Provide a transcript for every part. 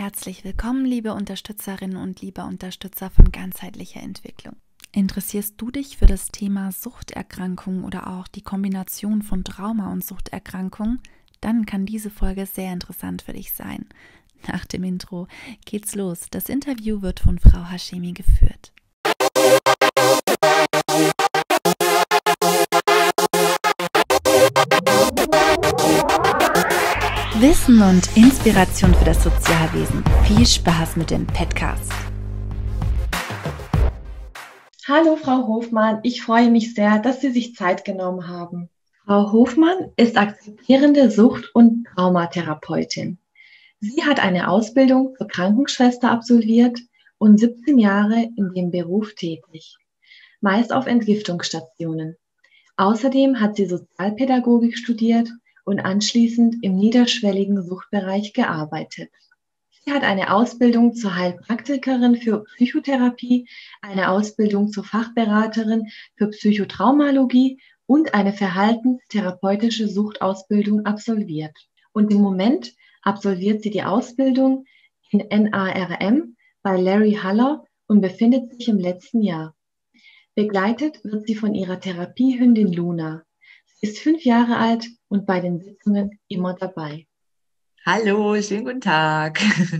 Herzlich willkommen, liebe Unterstützerinnen und lieber Unterstützer von ganzheitlicher Entwicklung. Interessierst du dich für das Thema Suchterkrankung oder auch die Kombination von Trauma und Suchterkrankung? Dann kann diese Folge sehr interessant für dich sein. Nach dem Intro geht's los. Das Interview wird von Frau Hashemi geführt. Wissen und Inspiration für das Sozialwesen. Viel Spaß mit dem Podcast. Hallo Frau Hofmann, ich freue mich sehr, dass Sie sich Zeit genommen haben. Frau Hofmann ist akzeptierende Sucht- und Traumatherapeutin. Sie hat eine Ausbildung zur Krankenschwester absolviert und 17 Jahre in dem Beruf tätig, meist auf Entgiftungsstationen. Außerdem hat sie Sozialpädagogik studiert und anschließend im niederschwelligen Suchtbereich gearbeitet. Sie hat eine Ausbildung zur Heilpraktikerin für Psychotherapie, eine Ausbildung zur Fachberaterin für Psychotraumatologie und eine verhaltenstherapeutische Suchtausbildung absolviert. Und im Moment absolviert sie die Ausbildung in NARM bei Larry Haller und befindet sich im letzten Jahr. Begleitet wird sie von ihrer Therapiehündin Luna. Sie ist 5 Jahre alt und bei den Sitzungen immer dabei. Hallo, schönen guten Tag.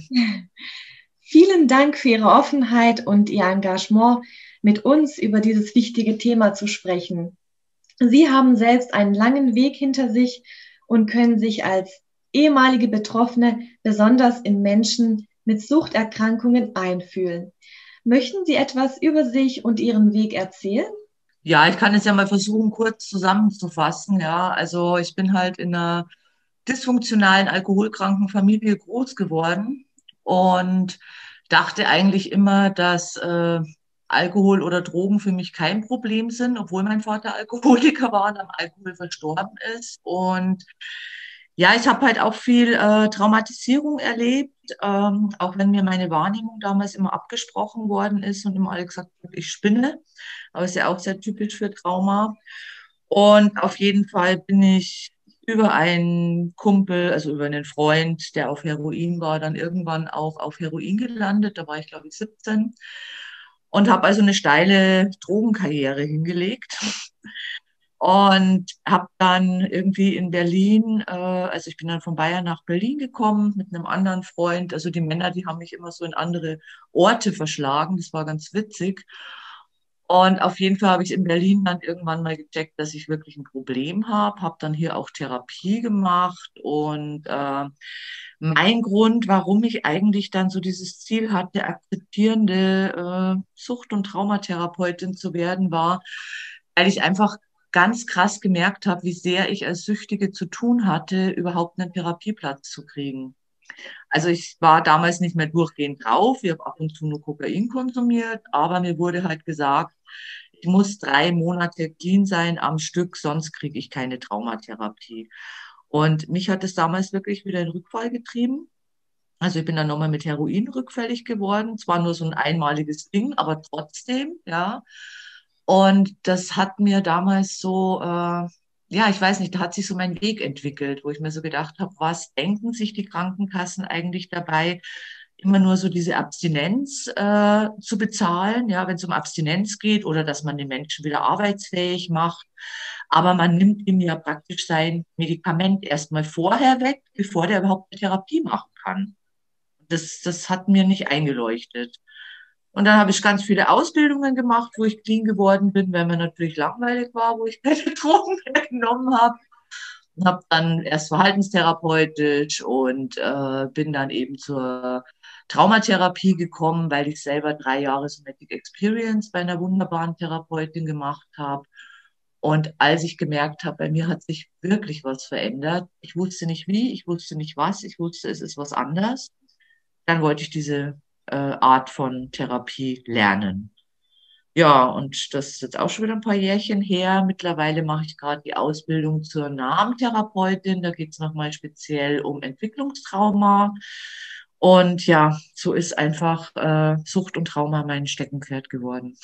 Vielen Dank für Ihre Offenheit und Ihr Engagement, mit uns über dieses wichtige Thema zu sprechen. Sie haben selbst einen langen Weg hinter sich und können sich als ehemalige Betroffene besonders in Menschen mit Suchterkrankungen einfühlen. Möchten Sie etwas über sich und Ihren Weg erzählen? Ja, ich kann es ja mal versuchen, kurz zusammenzufassen. Ja, also ich bin halt in einer dysfunktionalen, alkoholkranken Familie groß geworden und dachte eigentlich immer, dass Alkohol oder Drogen für mich kein Problem sind, obwohl mein Vater Alkoholiker war und am Alkohol verstorben ist. Und ja, ich habe halt auch viel Traumatisierung erlebt, auch wenn mir meine Wahrnehmung damals immer abgesprochen worden ist und immer alle gesagt haben, ich spinne. Aber ist ja auch sehr typisch für Trauma. Und auf jeden Fall bin ich über einen Kumpel, also über einen Freund, der auf Heroin war, dann irgendwann auch auf Heroin gelandet. Da war ich, glaube ich, 17 und habe also eine steile Drogenkarriere hingelegt. Und habe dann irgendwie in Berlin, also ich bin dann von Bayern nach Berlin gekommen mit einem anderen Freund. Also die Männer, die haben mich immer so in andere Orte verschlagen. Das war ganz witzig. Und auf jeden Fall habe ich in Berlin dann irgendwann mal gecheckt, dass ich wirklich ein Problem habe dann hier auch Therapie gemacht. Und mein Grund, warum ich eigentlich dann so dieses Ziel hatte, akzeptierende Sucht- und Traumatherapeutin zu werden, war, weil ich einfach ganz krass gemerkt habe, wie sehr ich als Süchtige zu tun hatte, überhaupt einen Therapieplatz zu kriegen. Also ich war damals nicht mehr durchgehend drauf. Ich habe ab und zu nur Kokain konsumiert, aber mir wurde halt gesagt, ich muss 3 Monate clean sein am Stück, sonst kriege ich keine Traumatherapie. Und mich hat es damals wirklich wieder in Rückfall getrieben. Also ich bin dann nochmal mit Heroin rückfällig geworden. Zwar nur so ein einmaliges Ding, aber trotzdem, ja. Und das hat mir damals so, ja, ich weiß nicht, da hat sich so mein Weg entwickelt, wo ich mir so gedacht habe, was denken sich die Krankenkassen eigentlich dabei, immer nur so diese Abstinenz zu bezahlen, ja, wenn es um Abstinenz geht oder dass man den Menschen wieder arbeitsfähig macht. Aber man nimmt ihm ja praktisch sein Medikament erstmal vorher weg, bevor der überhaupt eine Therapie machen kann. Das hat mir nicht eingeleuchtet. Und dann habe ich ganz viele Ausbildungen gemacht, wo ich clean geworden bin, weil mir natürlich langweilig war, wo ich keine Drogen mehr genommen habe. Und habe dann erst verhaltenstherapeutisch und bin dann eben zur Traumatherapie gekommen, weil ich selber 3 Jahre Somatic Experience bei einer wunderbaren Therapeutin gemacht habe. Und als ich gemerkt habe, bei mir hat sich wirklich was verändert, ich wusste nicht wie, ich wusste nicht was, ich wusste, es ist was anderes, dann wollte ich diese Art von Therapie lernen. Ja, und das ist jetzt auch schon wieder ein paar Jährchen her. Mittlerweile mache ich gerade die Ausbildung zur Namentherapeutin. Da geht es nochmal speziell um Entwicklungstrauma. Und ja, so ist einfach Sucht und Trauma mein Steckenpferd geworden.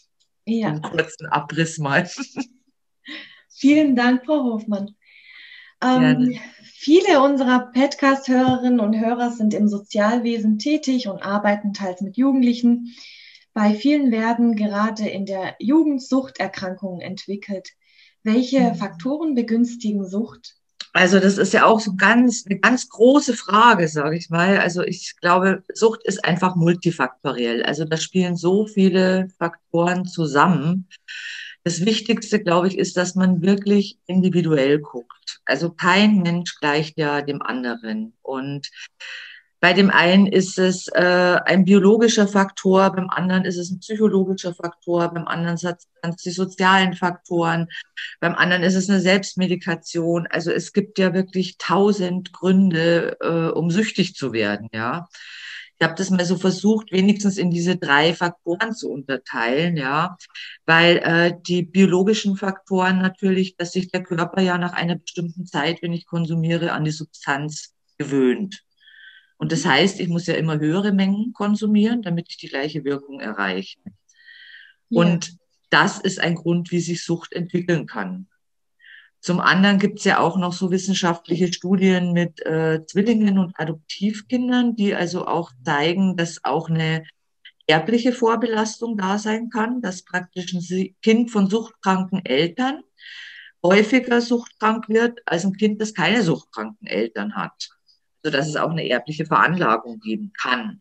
So Ja, einen kurzen Abriss mal. vielen Dank, Frau Hofmann. Gerne. Viele unserer Podcast-Hörerinnen und Hörer sind im Sozialwesen tätig und arbeiten teils mit Jugendlichen. Bei vielen werden gerade in der Jugend Suchterkrankungen entwickelt. Welche Faktoren begünstigen Sucht? Also das ist ja auch so eine ganz große Frage, sage ich mal. Also ich glaube, Sucht ist einfach multifaktoriell. Also da spielen so viele Faktoren zusammen. Das Wichtigste, glaube ich, ist, dass man wirklich individuell guckt. Also kein Mensch gleicht ja dem anderen. Und bei dem einen ist es ein biologischer Faktor, beim anderen ist es ein psychologischer Faktor, beim anderen sind es die sozialen Faktoren, beim anderen ist es eine Selbstmedikation. Also es gibt ja wirklich 1000 Gründe, um süchtig zu werden, ja. Ich habe das mal so versucht, wenigstens in diese 3 Faktoren zu unterteilen, ja, weil die biologischen Faktoren natürlich, dass sich der Körper ja nach einer bestimmten Zeit, wenn ich konsumiere, an die Substanz gewöhnt. Und das heißt, ich muss ja immer höhere Mengen konsumieren, damit ich die gleiche Wirkung erreiche. Ja. Und das ist ein Grund, wie sich Sucht entwickeln kann. Zum anderen gibt es ja auch noch so wissenschaftliche Studien mit Zwillingen und Adoptivkindern, die also auch zeigen, dass auch eine erbliche Vorbelastung da sein kann, dass praktisch ein Kind von suchtkranken Eltern häufiger suchtkrank wird als ein Kind, das keine suchtkranken Eltern hat, sodass es auch eine erbliche Veranlagung geben kann.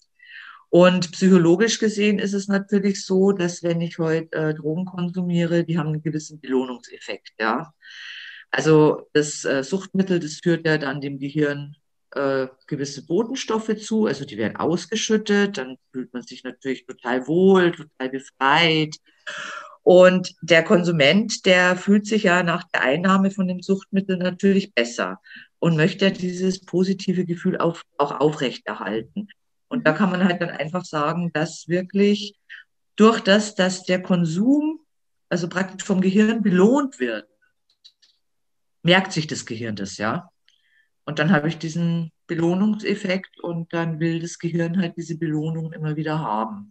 Und psychologisch gesehen ist es natürlich so, dass wenn ich heute Drogen konsumiere, die haben einen gewissen Belohnungseffekt, ja. Also das Suchtmittel, das führt ja dann dem Gehirn gewisse Botenstoffe zu, also die werden ausgeschüttet, dann fühlt man sich natürlich total wohl, total befreit. Und der Konsument, der fühlt sich ja nach der Einnahme von dem Suchtmittel natürlich besser und möchte dieses positive Gefühl auch aufrechterhalten. Und da kann man halt dann einfach sagen, dass wirklich durch das, dass der Konsum, also praktisch vom Gehirn belohnt wird, merkt sich das Gehirn das, ja. Und dann habe ich diesen Belohnungseffekt und dann will das Gehirn halt diese Belohnung immer wieder haben.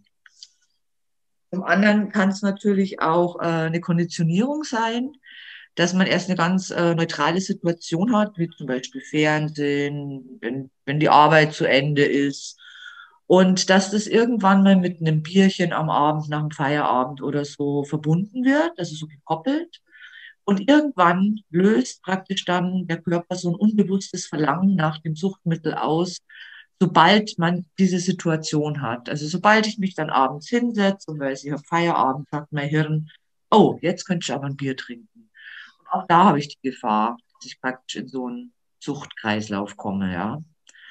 Zum anderen kann es natürlich auch eine Konditionierung sein, dass man erst eine ganz neutrale Situation hat, wie zum Beispiel Fernsehen, wenn die Arbeit zu Ende ist. Und dass das irgendwann mal mit einem Bierchen am Abend, nach dem Feierabend oder so verbunden wird, also so gekoppelt. Und irgendwann löst praktisch dann der Körper so ein unbewusstes Verlangen nach dem Suchtmittel aus, sobald man diese Situation hat. Also sobald ich mich dann abends hinsetze und weiß, ich habe Feierabend, sagt mein Hirn, oh, jetzt könnte ich aber ein Bier trinken. Und auch da habe ich die Gefahr, dass ich praktisch in so einen Suchtkreislauf komme, ja.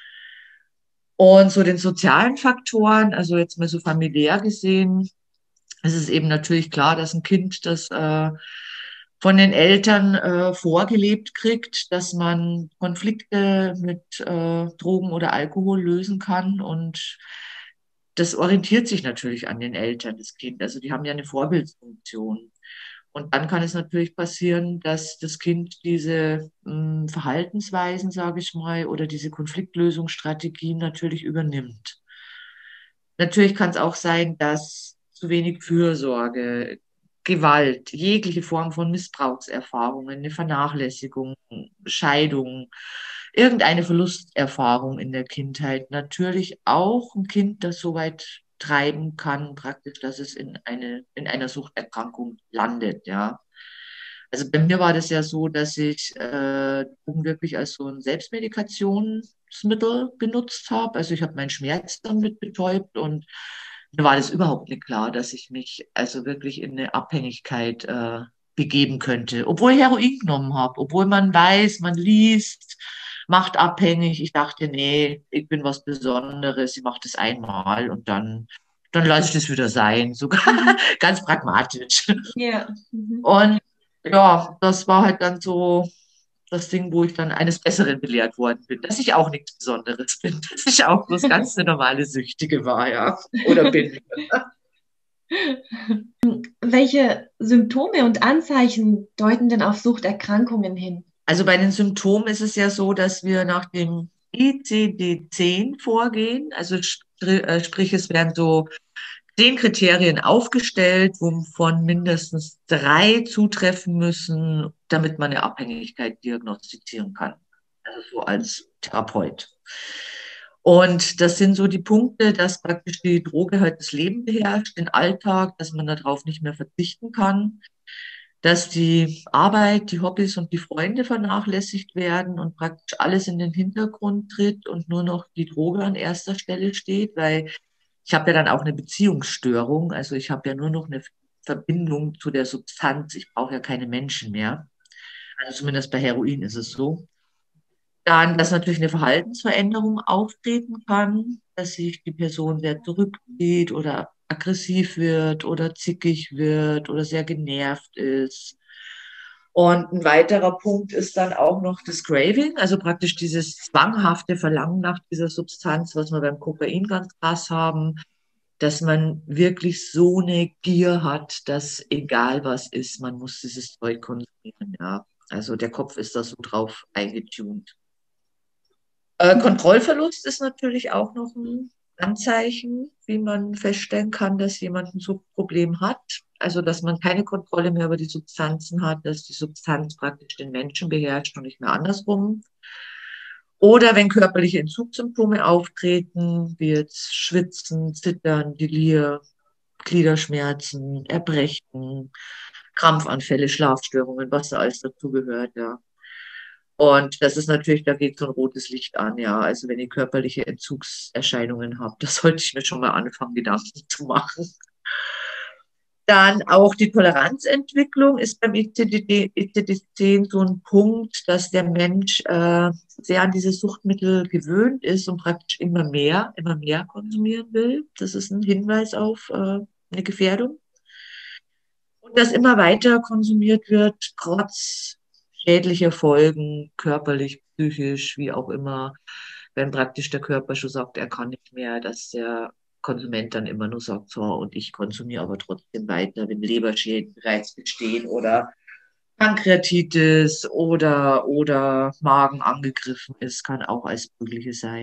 Und so den sozialen Faktoren, also jetzt mal so familiär gesehen, ist es eben natürlich klar, dass ein Kind, das von den Eltern vorgelebt kriegt, dass man Konflikte mit Drogen oder Alkohol lösen kann. Und das orientiert sich natürlich an den Eltern, das Kind. Also die haben ja eine Vorbildfunktion. Und dann kann es natürlich passieren, dass das Kind diese Verhaltensweisen, sage ich mal, oder diese Konfliktlösungsstrategien natürlich übernimmt. Natürlich kann es auch sein, dass zu wenig Fürsorge, Gewalt, jegliche Form von Missbrauchserfahrungen, eine Vernachlässigung, Scheidung, irgendeine Verlusterfahrung in der Kindheit natürlich auch ein Kind, das so weit treiben kann, praktisch, dass es in einer Suchterkrankung landet, ja. Also bei mir war das ja so, dass ich Drogen wirklich als so ein Selbstmedikationsmittel benutzt habe. Also ich habe meinen Schmerz damit betäubt und mir war das überhaupt nicht klar, dass ich mich also wirklich in eine Abhängigkeit begeben könnte, obwohl ich Heroin genommen habe, obwohl man weiß, man liest, macht abhängig. Ich dachte, nee, ich bin was Besonderes, ich mache das einmal und dann lasse ich das wieder sein, sogar ganz pragmatisch. Ja. Mhm. Und ja, das war halt dann so das Ding, wo ich dann eines Besseren belehrt worden bin, dass ich auch nichts Besonderes bin, dass ich auch bloß ganz eine normale Süchtige war, ja, oder bin. Welche Symptome und Anzeichen deuten denn auf Suchterkrankungen hin? Also bei den Symptomen ist es ja so, dass wir nach dem ICD-10 vorgehen, also sprich, es werden so 10 Kriterien aufgestellt, wovon mindestens 3 zutreffen müssen, damit man eine Abhängigkeit diagnostizieren kann. Also so als Therapeut. Und das sind so die Punkte, dass praktisch die Droge halt das Leben beherrscht, den Alltag, dass man darauf nicht mehr verzichten kann, dass die Arbeit, die Hobbys und die Freunde vernachlässigt werden und praktisch alles in den Hintergrund tritt und nur noch die Droge an erster Stelle steht, weil ich habe ja dann auch eine Beziehungsstörung, also ich habe ja nur noch eine Verbindung zu der Substanz, ich brauche ja keine Menschen mehr. Also zumindest bei Heroin ist es so. Dann, dass natürlich eine Verhaltensveränderung auftreten kann, dass sich die Person sehr zurückzieht oder aggressiv wird oder zickig wird oder sehr genervt ist. Und ein weiterer Punkt ist dann auch noch das Craving, also praktisch dieses zwanghafte Verlangen nach dieser Substanz, was wir beim Kokain ganz krass haben, dass man wirklich so eine Gier hat, dass egal was ist, man muss dieses Zeug konsumieren, ja. Also der Kopf ist da so drauf eingetunt. Kontrollverlust ist natürlich auch noch ein Anzeichen, wie man feststellen kann, dass jemand ein Suchtproblem hat. Also, dass man keine Kontrolle mehr über die Substanzen hat, dass die Substanz praktisch den Menschen beherrscht und nicht mehr andersrum. Oder wenn körperliche Entzugssymptome auftreten, wie jetzt Schwitzen, Zittern, Delir, Gliederschmerzen, Erbrechen, Krampfanfälle, Schlafstörungen, was da alles dazugehört, ja. Und das ist natürlich, da geht so ein rotes Licht an, ja. Also wenn ihr körperliche Entzugserscheinungen habt, das sollte ich mir schon mal anfangen, Gedanken zu machen. Dann auch die Toleranzentwicklung ist beim ICD-10 so ein Punkt, dass der Mensch sehr an diese Suchtmittel gewöhnt ist und praktisch immer mehr konsumieren will. Das ist ein Hinweis auf eine Gefährdung. Und dass immer weiter konsumiert wird, trotz schädlicher Folgen, körperlich, psychisch, wie auch immer, wenn praktisch der Körper schon sagt, er kann nicht mehr, dass der Konsument dann immer nur sagt, so, und ich konsumiere aber trotzdem weiter, wenn Leberschäden bereits bestehen oder Pankreatitis oder Magen angegriffen ist, kann auch alles Mögliche sein.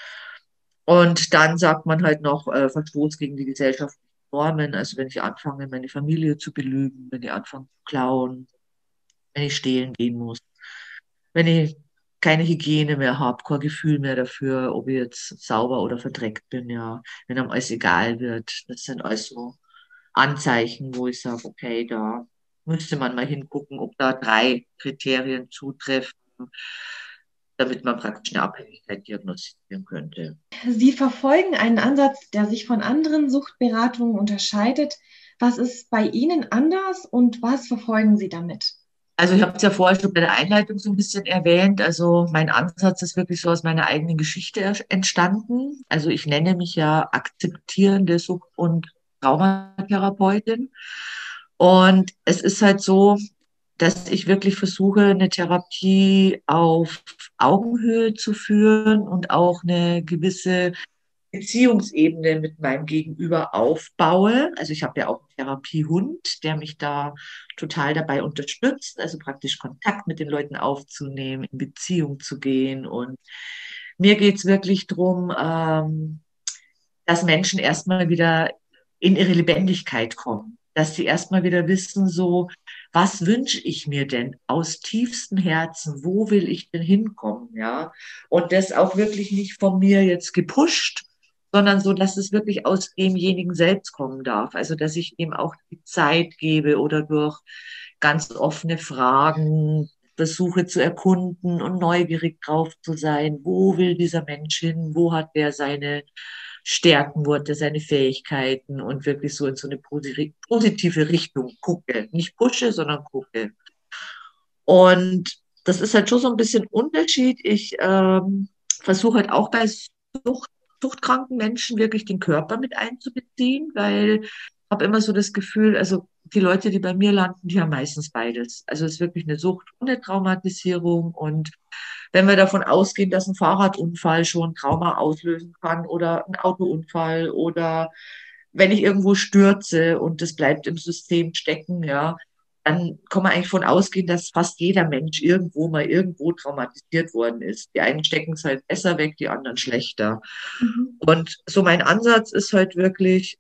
Und dann sagt man halt noch Verstoß gegen die gesellschaftlichen Normen, also wenn ich anfange, meine Familie zu belügen, wenn ich anfange zu klauen, wenn ich stehlen gehen muss, wenn ich keine Hygiene mehr habe, kein Gefühl mehr dafür, ob ich jetzt sauber oder verdreckt bin, ja, wenn einem alles egal wird. Das sind alles so Anzeichen, wo ich sage, okay, da müsste man mal hingucken, ob da 3 Kriterien zutreffen, damit man praktisch eine Abhängigkeit diagnostizieren könnte. Sie verfolgen einen Ansatz, der sich von anderen Suchtberatungen unterscheidet. Was ist bei Ihnen anders und was verfolgen Sie damit? Also ich habe es ja vorher schon bei der Einleitung so ein bisschen erwähnt. Also mein Ansatz ist wirklich so aus meiner eigenen Geschichte entstanden. Also ich nenne mich ja akzeptierende Sucht- und Traumatherapeutin. Und es ist halt so, dass ich wirklich versuche, eine Therapie auf Augenhöhe zu führen und auch eine gewisse Beziehungsebene mit meinem Gegenüber aufbaue. Also ich habe ja auch einen Therapiehund, der mich da total dabei unterstützt, also praktisch Kontakt mit den Leuten aufzunehmen, in Beziehung zu gehen. Und mir geht es wirklich darum, dass Menschen erstmal wieder in ihre Lebendigkeit kommen, dass sie erstmal wieder wissen, so, was wünsche ich mir denn aus tiefstem Herzen, wo will ich denn hinkommen, ja? Und das auch wirklich nicht von mir jetzt gepusht, sondern so, dass es wirklich aus demjenigen selbst kommen darf. Also, dass ich ihm auch die Zeit gebe oder durch ganz offene Fragen versuche zu erkunden und neugierig drauf zu sein. Wo will dieser Mensch hin? Wo hat der seine Stärken, wo hat er seine Fähigkeiten und wirklich so in so eine positive Richtung gucke. Nicht pushe, sondern gucke. Und das ist halt schon so ein bisschen Unterschied. Ich versuche halt auch bei suchtkranken Menschen wirklich den Körper mit einzubeziehen, weil ich habe immer so das Gefühl, also die Leute, die bei mir landen, die haben meistens beides. Also es ist wirklich eine Sucht und eine Traumatisierung. Und wenn wir davon ausgehen, dass ein Fahrradunfall schon Trauma auslösen kann oder ein Autounfall oder wenn ich irgendwo stürze und das bleibt im System stecken, ja, dann kann man eigentlich von ausgehen, dass fast jeder Mensch irgendwo mal irgendwo traumatisiert worden ist. Die einen stecken es halt besser weg, die anderen schlechter. Mhm. Und so mein Ansatz ist halt wirklich,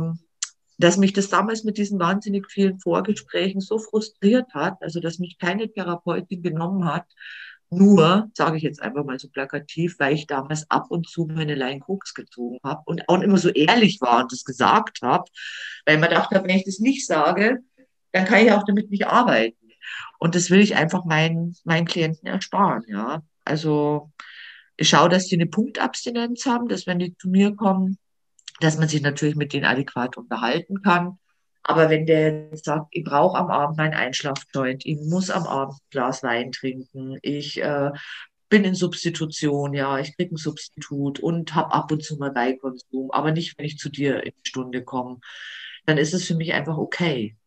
dass mich das damals mit diesen wahnsinnig vielen Vorgesprächen so frustriert hat, also dass mich keine Therapeutin genommen hat, nur, sage ich jetzt einfach mal so plakativ, weil ich damals ab und zu meine Line Koks gezogen habe und auch immer so ehrlich war und das gesagt habe, weil man dachte, wenn ich das nicht sage, dann kann ich auch damit nicht arbeiten. Und das will ich einfach meinen Klienten ersparen, ja. Also ich schaue, dass die eine Punktabstinenz haben, dass wenn die zu mir kommen, dass man sich natürlich mit denen adäquat unterhalten kann. Aber wenn der jetzt sagt, ich brauche am Abend meinen Einschlafjoint, ich muss am Abend ein Glas Wein trinken, ich bin in Substitution, ja, ich kriege ein Substitut und habe ab und zu mal Beikonsum, aber nicht, wenn ich zu dir in die Stunde komme, dann ist es für mich einfach okay.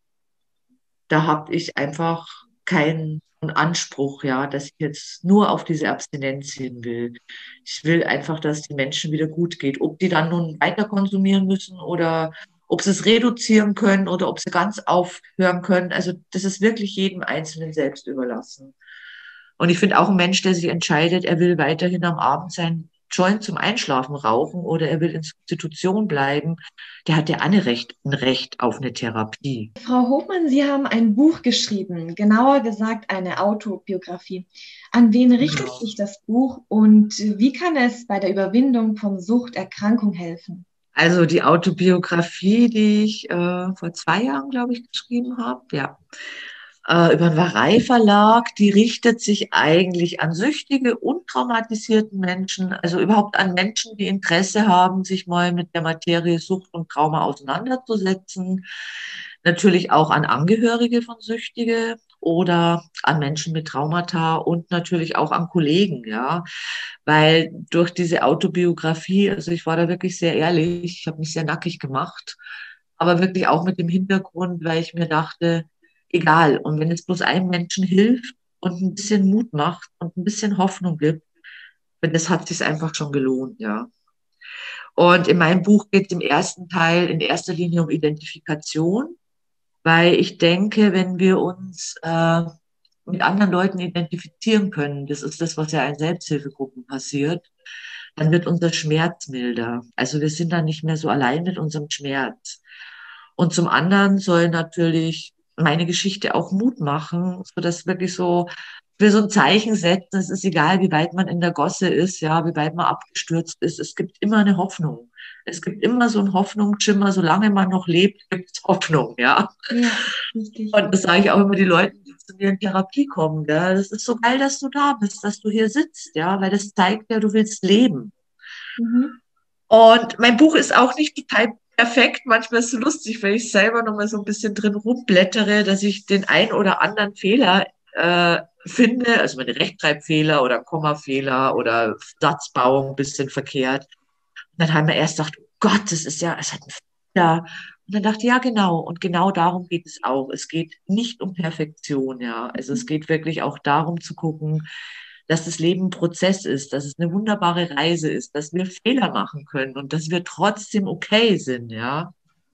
Da habe ich einfach keinen Anspruch, ja, dass ich jetzt nur auf diese Abstinenz hin will. Ich will einfach, dass die Menschen wieder gut geht. Ob die dann nun weiter konsumieren müssen oder ob sie es reduzieren können oder ob sie ganz aufhören können. Also das ist wirklich jedem Einzelnen selbst überlassen. Und ich finde auch ein Mensch, der sich entscheidet, er will weiterhin am Abend sein Joint zum Einschlafen rauchen oder er will in Substitution bleiben, der hat ja ein Recht auf eine Therapie. Frau Hofmann, Sie haben ein Buch geschrieben, genauer gesagt eine Autobiografie. An wen richtet Genau. sich das Buch und wie kann es bei der Überwindung von Suchterkrankung helfen? Also die Autobiografie, die ich vor 2 Jahren, glaube ich, geschrieben habe, ja, über den Warei Verlag, die richtet sich eigentlich an süchtige und traumatisierten Menschen, also überhaupt an Menschen, die Interesse haben, sich mal mit der Materie Sucht und Trauma auseinanderzusetzen. Natürlich auch an Angehörige von Süchtige oder an Menschen mit Traumata und natürlich auch an Kollegen, ja, weil durch diese Autobiografie, also ich war da wirklich sehr ehrlich, ich habe mich sehr nackig gemacht, aber wirklich auch mit dem Hintergrund, weil ich mir dachte, egal. Und wenn es bloß einem Menschen hilft und ein bisschen Mut macht und ein bisschen Hoffnung gibt, das hat sich einfach schon gelohnt, ja. Und in meinem Buch geht es im ersten Teil in erster Linie um Identifikation, weil ich denke, wenn wir uns mit anderen Leuten identifizieren können, das ist das, was ja in Selbsthilfegruppen passiert, dann wird unser Schmerz milder. Also wir sind dann nicht mehr so allein mit unserem Schmerz. Und zum anderen soll natürlich meine Geschichte auch Mut machen, so dass wirklich so wir so ein Zeichen setzen. Es ist egal, wie weit man in der Gosse ist, ja, wie weit man abgestürzt ist. Es gibt immer eine Hoffnung. Es gibt immer so einen Hoffnungsschimmer. Solange man noch lebt, gibt es Hoffnung, ja. Ja, richtig. Und das sage ich auch immer die Leuten, die zu mir in Therapie kommen. Ja. Das ist so geil, dass du da bist, dass du hier sitzt, ja, weil das zeigt ja, du willst leben. Mhm. Und mein Buch ist auch nicht total perfekt. Manchmal ist es so lustig, wenn ich selber noch mal so ein bisschen drin rumblättere, dass ich den ein oder anderen Fehler finde, also meine Rechtschreibfehler oder Kommafehler oder Satzbau ein bisschen verkehrt. Und dann haben wir erst gedacht, oh Gott, das ist ja, es hat einen Fehler. Und dann dachte ich, ja, genau. Und genau darum geht es auch. Es geht nicht um Perfektion, ja. Also es geht wirklich auch darum zu gucken, dass das Leben ein Prozess ist, dass es eine wunderbare Reise ist, dass wir Fehler machen können und dass wir trotzdem okay sind, ja.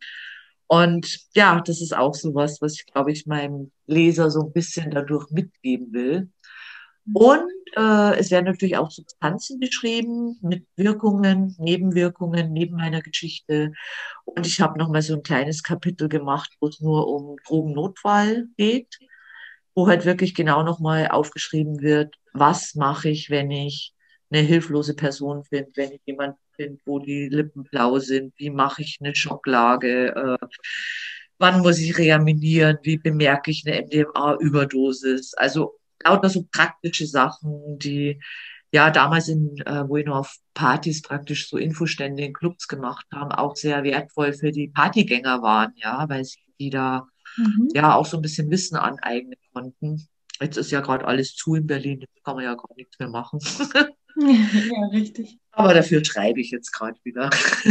Und ja, das ist auch so was, was ich, glaube ich, meinem Leser so ein bisschen dadurch mitgeben will. Und es werden natürlich auch Substanzen beschrieben mit Wirkungen, Nebenwirkungen neben meiner Geschichte. Und ich habe noch mal so ein kleines Kapitel gemacht, wo es nur um Drogennotfall geht, wo halt wirklich genau noch mal aufgeschrieben wird, was mache ich, wenn ich eine hilflose Person finde, wenn ich jemanden finde, wo die Lippen blau sind, wie mache ich eine Schocklage, wann muss ich reanimieren, wie bemerke ich eine MDMA-Überdosis. Also lauter so praktische Sachen, die ja damals wo ich noch auf Partys praktisch so Infostände in Clubs gemacht haben, auch sehr wertvoll für die Partygänger waren, ja, weil sie die da Mhm. ja auch so ein bisschen Wissen aneignen konnten. Jetzt ist ja gerade alles zu in Berlin, jetzt kann man ja gar nichts mehr machen. Ja, richtig. Aber dafür schreibe ich jetzt gerade wieder.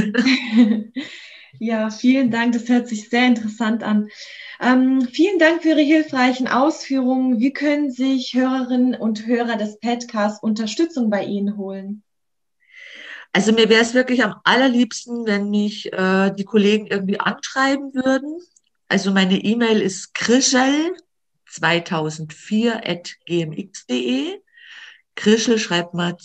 Ja, vielen Dank. Das hört sich sehr interessant an. Vielen Dank für Ihre hilfreichen Ausführungen. Wie können sich Hörerinnen und Hörer des Podcasts Unterstützung bei Ihnen holen? Also mir wäre es wirklich am allerliebsten, wenn mich die Kollegen irgendwie anschreiben würden. Also meine E-Mail ist krischel, 2004@gmx.de. Krischel schreibt man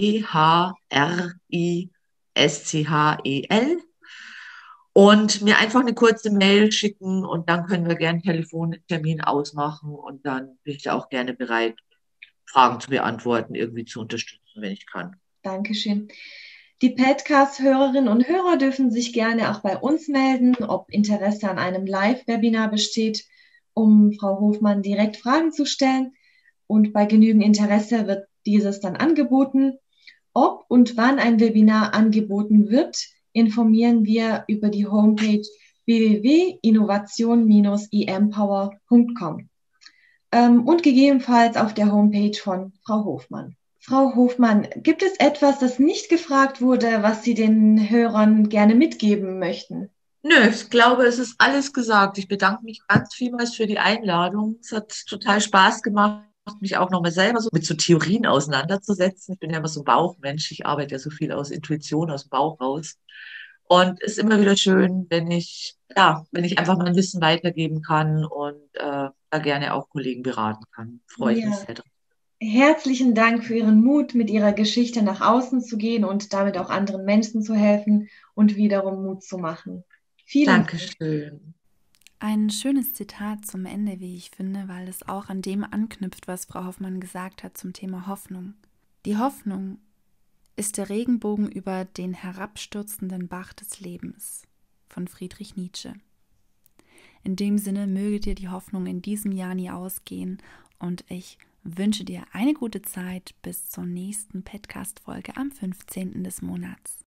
Chrischel und mir einfach eine kurze Mail schicken und dann können wir gerne einen Telefontermin ausmachen und dann bin ich da auch gerne bereit, Fragen zu beantworten, irgendwie zu unterstützen, wenn ich kann. Dankeschön. Die Podcast-Hörerinnen und Hörer dürfen sich gerne auch bei uns melden, ob Interesse an einem Live-Webinar besteht, um Frau Hofmann direkt Fragen zu stellen. Und bei genügend Interesse wird dieses dann angeboten. Ob und wann ein Webinar angeboten wird, informieren wir über die Homepage www.innovation-empower.com und gegebenenfalls auf der Homepage von Frau Hofmann. Frau Hofmann, gibt es etwas, das nicht gefragt wurde, was Sie den Hörern gerne mitgeben möchten? Nö, ich glaube, es ist alles gesagt. Ich bedanke mich ganz vielmals für die Einladung. Es hat total Spaß gemacht, mich auch nochmal selber so mit so Theorien auseinanderzusetzen. Ich bin ja immer so ein Bauchmensch. Ich arbeite ja so viel aus Intuition, aus dem Bauch raus. Und es ist immer wieder schön, wenn ich einfach mein Wissen weitergeben kann und da gerne auch Kollegen beraten kann. Freue ich mich Ja. sehr drauf. Herzlichen Dank für Ihren Mut, mit Ihrer Geschichte nach außen zu gehen und damit auch anderen Menschen zu helfen und wiederum Mut zu machen. Vielen Dank. Dankeschön. Ein schönes Zitat zum Ende, wie ich finde, weil es auch an dem anknüpft, was Frau Hoffmann gesagt hat zum Thema Hoffnung. Die Hoffnung ist der Regenbogen über den herabstürzenden Bach des Lebens von Friedrich Nietzsche. In dem Sinne möge dir die Hoffnung in diesem Jahr nie ausgehen und ich wünsche dir eine gute Zeit bis zur nächsten Podcast-Folge am 15. des Monats.